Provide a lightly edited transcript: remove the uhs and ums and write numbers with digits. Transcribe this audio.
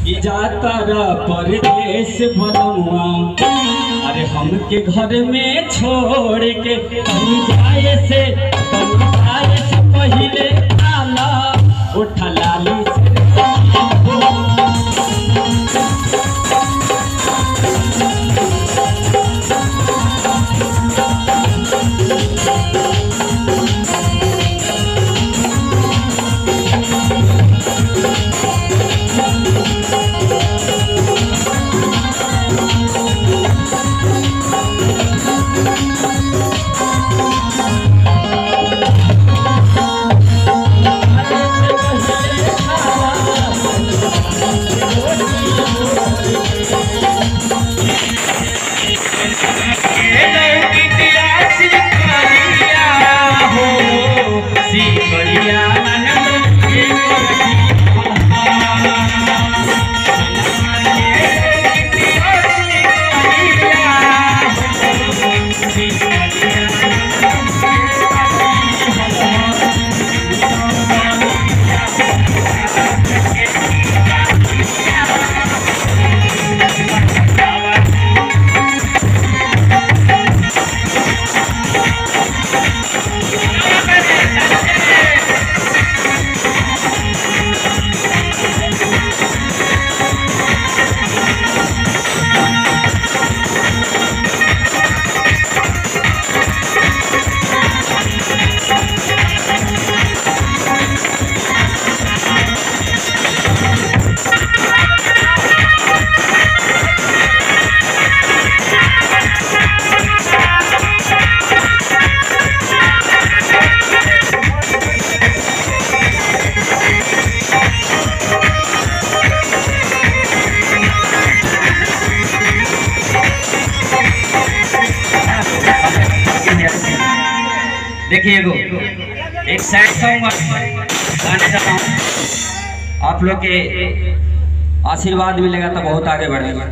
जातारा परदेश भलुआ, अरे हमके घर में छोड़ के तनी जाए से पहले आला उठा लाली देखिए एक सैड सॉन्ग गाने चाहता हूँ, आप लोग के आशीर्वाद मिलेगा तो बहुत आगे बढ़ेगा।